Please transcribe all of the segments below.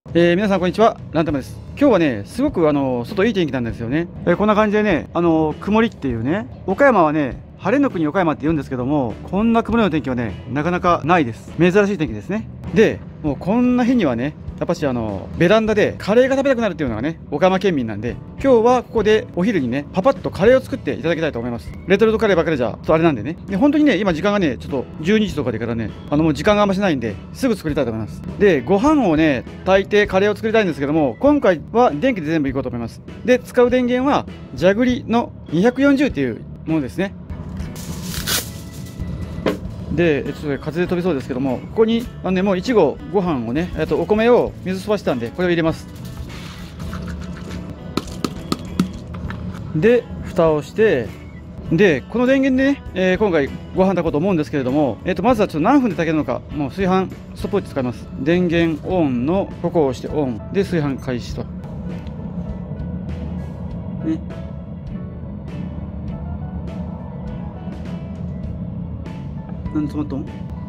皆さんこんにちは、ランタムです。今日はね、すごく外いい天気なんですよね。こんな感じでね、曇りっていうね、岡山はね、晴れの国岡山って言うんですけども、こんな曇りの天気はね、なかなかないです。珍しい天気ですね。で、もうこんな日にはね、やっぱしベランダでカレーが食べたくなるっていうのがね、岡山県民なんで、今日はここでお昼にね、パパッとカレーを作っていただきたいと思います。レトルトカレーばかりじゃ、ちょっとあれなんでね。で、本当にね、今時間がね、ちょっと12時とかでからね、もう時間があんましないんで、すぐ作りたいと思います。で、ご飯をね、炊いてカレーを作りたいんですけども、今回は電気で全部いこうと思います。で、使う電源は、ジャグリの240っていうものですね。で、ちょっと風で飛びそうですけども、ここにもう1合ご飯をね、お米を水吸わしたんで、これを入れます。で、蓋をして、で、この電源でね、今回ご飯炊こうと思うんですけれども、まずはちょっと何分で炊けるのか、もう炊飯ストップウォッチ使います。電源オンの、ここを押してオンで炊飯開始と。ね。なんで止まったん？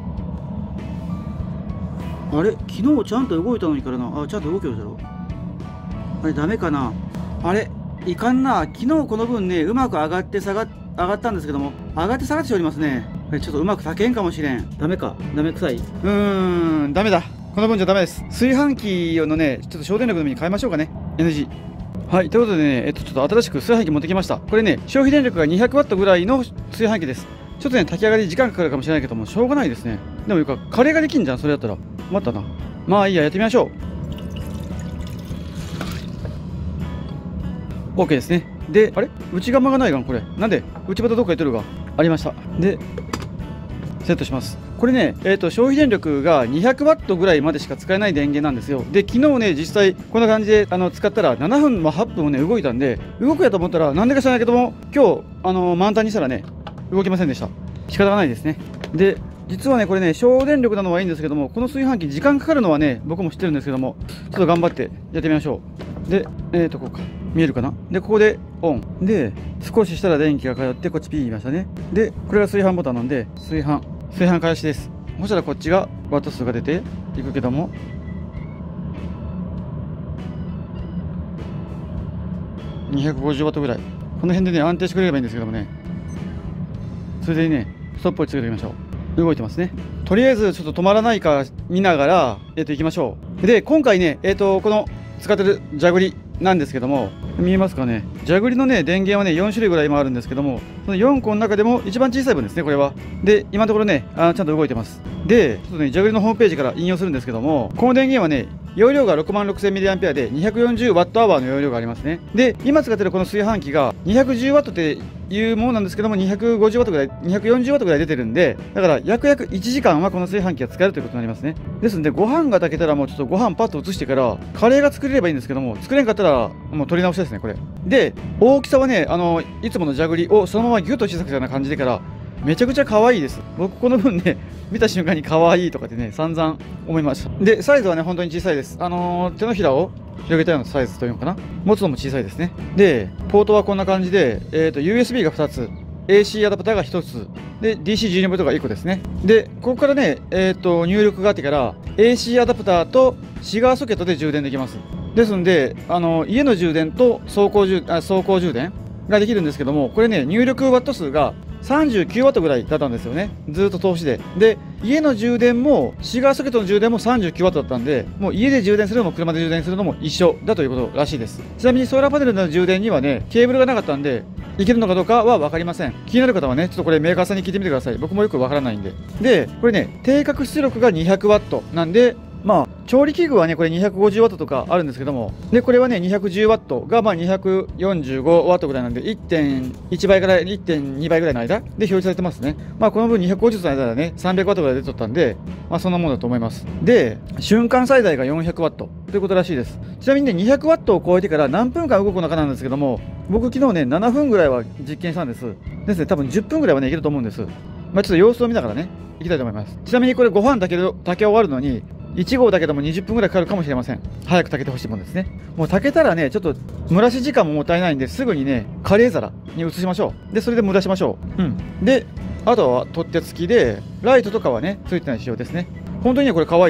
あれ、昨日ちゃんと動いたのにからな。あ、ちゃんと動けるだろ。あれ、ダメかな。あれ、いかんな。昨日この分ね、うまく上がって上がったんですけども、上がって下がっておりますね。ちょっとうまく炊けんかもしれん。ダメか。ダメ臭い。ダメだ。この分じゃダメです。炊飯器のね、ちょっと省電力のみに変えましょうかね。NG。はい、ということでね、ちょっと新しく炊飯器持ってきました。これね、消費電力が200ワットぐらいの炊飯器です。ちょっとね、炊き上がり時間かかるかもしれないけども、しょうがないですね。でもカレーができんじゃん、それだったら。待ったな。まあいいや、やってみましょう。OK ですね。で、あれ内釜がないがん、これ。なんで内端どっか行ってるが。ありました。で、セットします。これね、消費電力が200ワットぐらいまでしか使えない電源なんですよ。で、昨日ね、実際こんな感じで使ったら7分も8分もね、動いたんで、動くやと思ったら、なんでか知らないけども、今日、満タンにしたらね、動きませんでした。仕方がないですね。で、実はね、これね、省電力なのはいいんですけども、この炊飯器、時間かかるのはね、僕も知ってるんですけども、ちょっと頑張ってやってみましょう。で、こうか。見えるかな。で、ここでオン。で、少ししたら電気が通って、こっちピー言いましたね。で、これが炊飯ボタンなんで、炊飯開始です。そしたらこっちがワット数が出ていくけども、250ワットぐらい。この辺でね、安定してくれればいいんですけどもね。それでね、ストップをつけておきましょう。動いてますね。とりあえずちょっと止まらないか見ながら、行きましょう。で、今回ね、この使ってるジャグリなんですけども、見えますかね。ジャグリのね、電源はね、4種類ぐらい今あるんですけども、その4個の中でも一番小さい分ですね、これは。で、今のところね、ちゃんと動いてます。で、ちょっとね、ジャグリのホームページから引用するんですけども、この電源はね、容量が 66,000mAh で 240Wh の容量がありますね。で、今使ってるこの炊飯器が 210W っていうものなんですけども、250W ぐらい、240W ぐらい出てるんで、だから約1時間はこの炊飯器が使えるということになりますね。ですんで、ご飯が炊けたらもうちょっとご飯パッと移してから、カレーが作れればいいんですけども、作れんかったらもう取り直しですね、これ。で、大きさはね、いつものジャグリをそのままギュッと小さくしたような感じでから、めちゃくちゃ可愛いです。僕この分ね、見た瞬間に可愛いとかってね、散々思いました。で、サイズはね、本当に小さいです。手のひらを広げたようなサイズというのかな。持つのも小さいですね。で、ポートはこんな感じで、USB が2つ、AC アダプターが1つ、で、DC12V が1個ですね。で、ここからね、入力があってから、AC アダプターとシガーソケットで充電できます。ですんで、家の充電と走行充電ができるんですけども、これね、入力ワット数が39ワットぐらいだったんですよね。ずっと通しで。で、家の充電も、シガーソケットの充電も39ワットだったんで、もう家で充電するのも車で充電するのも一緒だということらしいです。ちなみにソーラーパネルの充電にはね、ケーブルがなかったんで、いけるのかどうかは分かりません。気になる方はね、ちょっとこれメーカーさんに聞いてみてください。僕もよく分からないんで。で、これね、定格出力が200ワットなんで、まあ、調理器具はね、これ 250W とかあるんですけども、で、これはね、210W がまあ 245W ぐらいなんで、1.1 倍から 1.2 倍ぐらいの間で表示されてますね。まあ、この分250の間だね、300W ぐらい出とったんで、まあ、そんなものだと思います。で、瞬間最大が 400W ということらしいです。ちなみにね、200W を超えてから何分間動くのかなんですけども、僕昨日ね、7分ぐらいは実験したんです。ですね、多分10分ぐらいはね、いけると思うんです。まあ、ちょっと様子を見ながらね、いきたいと思います。ちなみにこれご飯炊け終わるのに、1合だけでも20分ぐらいかかるかもしれません。早く炊けてほしいもんですね。もう炊けたらね、ちょっと蒸らし時間ももったいないんで、すぐにね、カレー皿に移しましょう。で、それで蒸らしましょう。で、あとは取っ手付きで、ライトとかはね、ついてない仕様ですね。本当にね、これ可愛いです。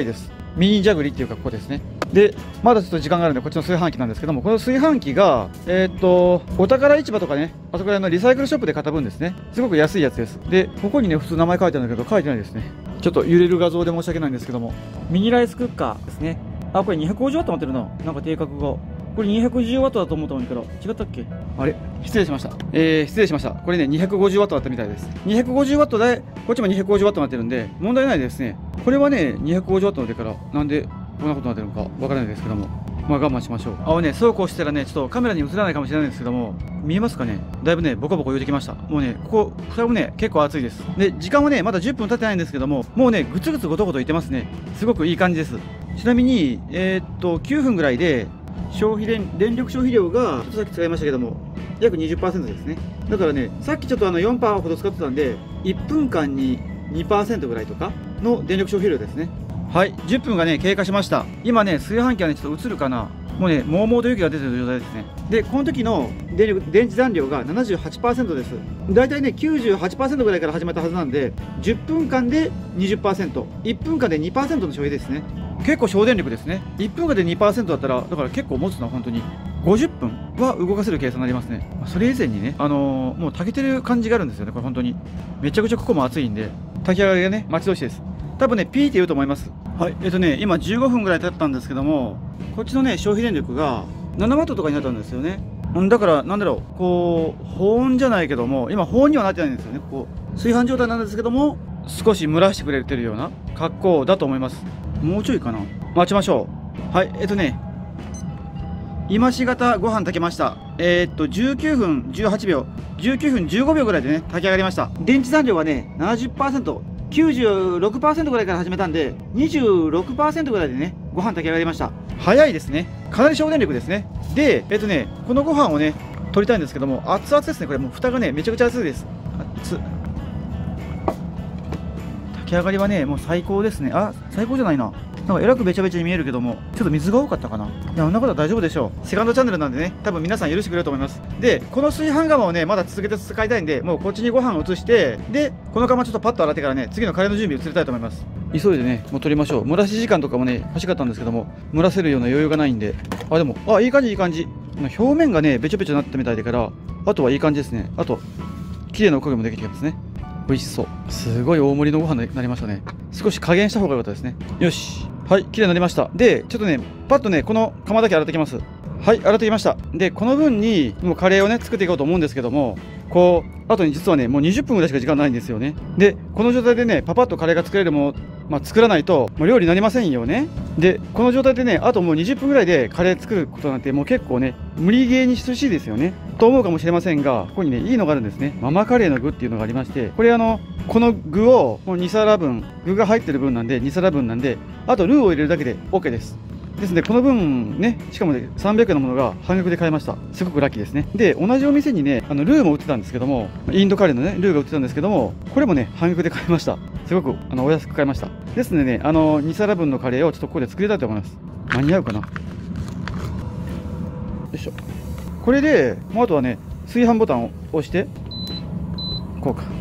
ミニジャグリっていうかここですね。でまだちょっと時間があるんでこっちの炊飯器なんですけども、この炊飯器がお宝市場とかね、あそこらのリサイクルショップで買った分ですね。すごく安いやつです。でここにね普通名前書いてあるんだけど書いてないですね。ちょっと揺れる画像で申し訳ないんですけども、ミニライスクッカーですね。あ、これ 250W 持ってるな。なんか定格がこれ 210W だと思ったんだけど違ったっけ。あれ失礼しました。失礼しました。これね 250W だったみたいです。 250W でこっちも 250W になってるんで問題ないですね。これはね 250W の出からなんでこんなことになってるのかわからないですけども、まあ我慢しましょう。ね、そうこうしたらね、ちょっとカメラに映らないかもしれないんですけども、見えますかね。だいぶね、ボコボコ言うてきました。もうね、ここ、蓋もね、結構熱いです。で、時間はね、まだ10分経ってないんですけども、もうね、ぐつぐつごとごと言ってますね。すごくいい感じです。ちなみに、9分ぐらいで、電力消費量が、ちょっとさっき使いましたけども、約 20% ですね。だからね、さっきちょっと4% ほど使ってたんで、1分間に 2% ぐらいとかの電力消費量ですね。はい、10分がね経過しました。今ね炊飯器はねちょっと映るかな。もうねもうもうと雪が出てる状態ですね。でこの時の電池残量が 78% です。だいたいね 98% ぐらいから始まったはずなんで、10分間で 20%、 1分間で 2% の消費ですね。結構省電力ですね。1分間で 2% だったらだから結構持つのは本当に50分は動かせる計算になりますね。それ以前にねもう炊けてる感じがあるんですよね。これ本当にめちゃくちゃここも熱いんで炊き上がりがね待ち遠しいです。多分ねピーって言うと思います。はい、今15分ぐらい経ったんですけども、こっちのね消費電力が7ワットとかになったんですよね。だからなんだろう、こう保温じゃないけども、今保温にはなってないんですよね。こう炊飯状態なんですけども、少し蒸らしてくれてるような格好だと思います。もうちょいかな、待ちましょう。はい、今しがたご飯炊けました。19分18秒19分15秒ぐらいでね炊き上がりました。電池残量はね 70%、96% ぐらいから始めたんで 26% ぐらいでねご飯炊き上がりました。早いですね。かなり省電力ですね。でこのご飯をね取りたいんですけども、熱々ですね。これもう蓋がねめちゃくちゃ熱いです。熱っ。炊き上がりはねもう最高ですね。あ、最高じゃないな。なんかえらくべちゃべちゃに見えるけども、ちょっと水が多かったかな。いや、そんなことは大丈夫でしょう。セカンドチャンネルなんでね、多分皆さん許してくれると思います。で、この炊飯釜をね、まだ続けて使いたいんで、もうこっちにご飯を移して、で、この釜ちょっとパッと洗ってからね、次のカレーの準備を移りたいと思います。急いでね、もう取りましょう。蒸らし時間とかもね、欲しかったんですけども、蒸らせるような余裕がないんで。あ、でも、いい感じ、いい感じ。表面がね、べちょべちょになったみたいだから、あとはいい感じですね。あと、綺麗なおかげもできてきますね。美味しそう。すごい大盛りのご飯になりましたね。少し加減した方が良かったですね。よし。はい、綺麗になりました。で、ちょっとね、パッとね、この釜だけ洗ってきます。はい、洗ってきました。で、この分に、もうカレーをね、作っていこうと思うんですけども、こう、あとに実はね、もう20分ぐらいしか時間ないんですよね。で、この状態でね、パパッとカレーが作れるもの、作らないと、もう料理になりませんよね。で、この状態でね、あともう20分ぐらいでカレー作ることなんて、もう結構ね、無理ゲーに等しいですよね。と思うかもしれませんが、ここにね、いいのがあるんですね。ママカレーの具っていうのがありまして、これこの具をもう2皿分、具が入ってる分なんで、2皿分なんで、あとルーを入れるだけで OK です。ですので、この分ね、しかもね、300円のものが半額で買えました。すごくラッキーですね。で、同じお店にね、ルーも売ってたんですけども、インドカレーのね、ルーが売ってたんですけども、これもね、半額で買いました。すごくお安く買いました。ですのでね、2皿分のカレーをちょっとここで作りたいと思います。間に合うかな。よいしょ。これで、もうあとはね、炊飯ボタンを押して、こうか。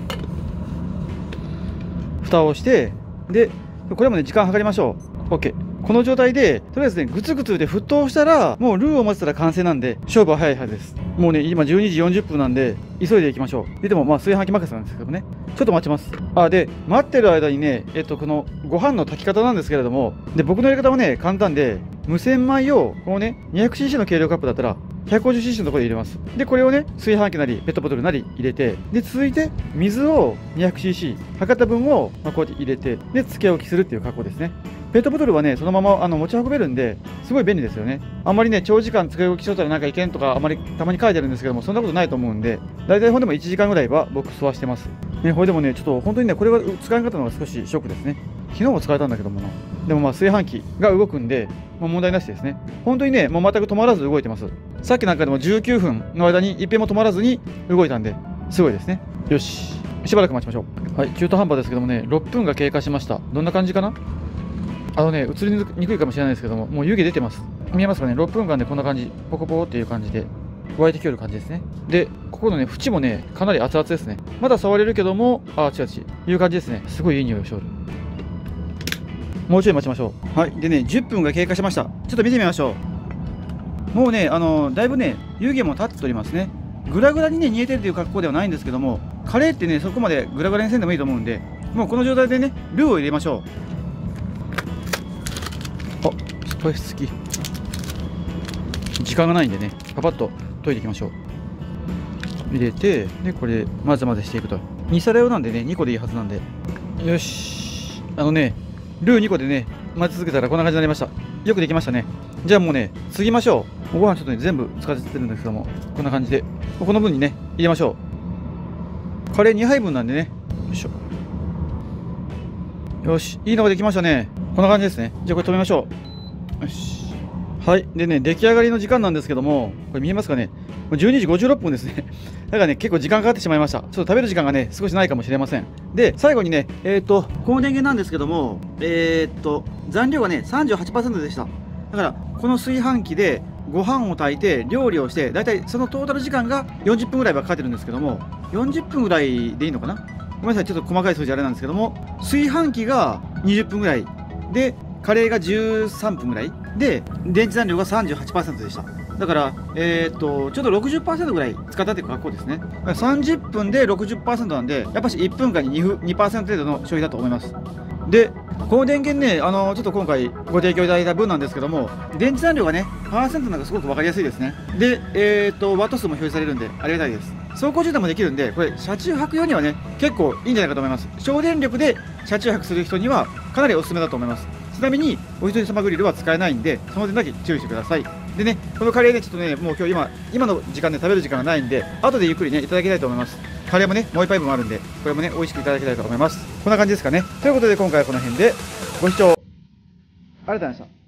蓋を押して、で、これもね、時間計りましょう。OK。この状態で、とりあえずね、グツグツで沸騰したら、もうルーを混ぜたら完成なんで、勝負は早いはずです。もうね、今12時40分なんで、急いでいきましょう。でも、まあ、炊飯器任せなんですけどね。ちょっと待ちます。で、待ってる間にね、このご飯の炊き方なんですけれども、で、僕のやり方はね、簡単で、無洗米を、このね、200cc の計量カップだったら、150cc のところで入れます。で、これをね、炊飯器なり、ペットボトルなり入れて、で、続いて、水を 200cc、測った分を、こうやって入れて、で、つけ置きするっていう格好ですね。ペットボトルはね、そのまま持ち運べるんで、すごい便利ですよね。あんまりね、長時間つけ置きしとったらなんかいけんとか、あまりたまに書いてあるんですけども、そんなことないと思うんで、大体ほんでも1時間ぐらいは僕、吸わしてます。ね、これでもね、ちょっと本当にね、これが使い方のが少しショックですね。昨日も使えたんだけどもな。でもまあ、炊飯器が動くんで、まあ、問題なしですね。本当にね、もう全く止まらず動いてます。さっきなんかでも19分の間に一遍も止まらずに動いたんで、すごいですね。よし。しばらく待ちましょう。はい、中途半端ですけどもね、6分が経過しました。どんな感じかな？映りにくいかもしれないですけども、もう湯気出てます。見えますかね？ 6 分間でこんな感じ、ポコポコっていう感じで湧いてきよる感じですね。で、ここのね、縁もね、かなり熱々ですね。まだ触れるけども、違う、いう感じですね。すごいいい匂いをしょる。 もうちょい待ちましょう。はい。でね、10分が経過しました。ちょっと見てみましょう。もうね、だいぶね、湯気も立っておりますね。グラグラにね、煮えてるという格好ではないんですけども、カレーってね、そこまでグラグラにせんでもいいと思うんで、もうこの状態でね、ルーを入れましょう。あ、スパイス付き。時間がないんでね、パパッと溶いていきましょう。入れて、で、これ、混ぜ混ぜしていくと。2皿用なんでね、2個でいいはずなんで。よし。ルー2個でね、混ぜ続けたらこんな感じになりました。よくできましたね。じゃあもうね、継ぎましょう。ご飯ちょっとね、全部使ってるんですけども、こんな感じで、この分にね、入れましょう。カレー2杯分なんでね、よいしょ。よし、いいのができましたね。こんな感じですね。じゃあこれ止めましょう。よし。はい。でね、出来上がりの時間なんですけども、これ見えますかね。12時56分ですね。だからね、結構時間かかってしまいました。ちょっと食べる時間がね、少しないかもしれません。で、最後にね、この電源なんですけども、残量がね、38% でした。だから、この炊飯器でご飯を炊いて、料理をして、だいたいそのトータル時間が40分ぐらいはかかってるんですけども、40分ぐらいでいいのかな。ごめんなさい、ちょっと細かい数字あれなんですけども、炊飯器が20分ぐらいで、カレーが13分ぐらいで、電池残量が 38% でした。だから、ちょうど 60% ぐらい使ったという格好ですね。30分で 60% なんで、やっぱし1分間に 2% 程度の消費だと思います。で、この電源ね、ちょっと今回ご提供いただいた分なんですけども、電池残量がね、パーセントなんかすごく分かりやすいですね。で、ワット数も表示されるんで、ありがたいです。走行充電もできるんで、これ、車中泊用にはね、結構いいんじゃないかと思います。省電力で車中泊する人には、かなりおすすめだと思います。ちなみに、お一人様グリルは使えないんで、その点だけ注意してください。でね、このカレーね、ちょっとね、もう今の時間で食べる時間がないんで、後でゆっくりね、いただきたいと思います。カレーもね、もう一杯分あるんで、これもね、美味しくいただきたいと思います。こんな感じですかね。ということで、今回はこの辺で、ご視聴ありがとうございました。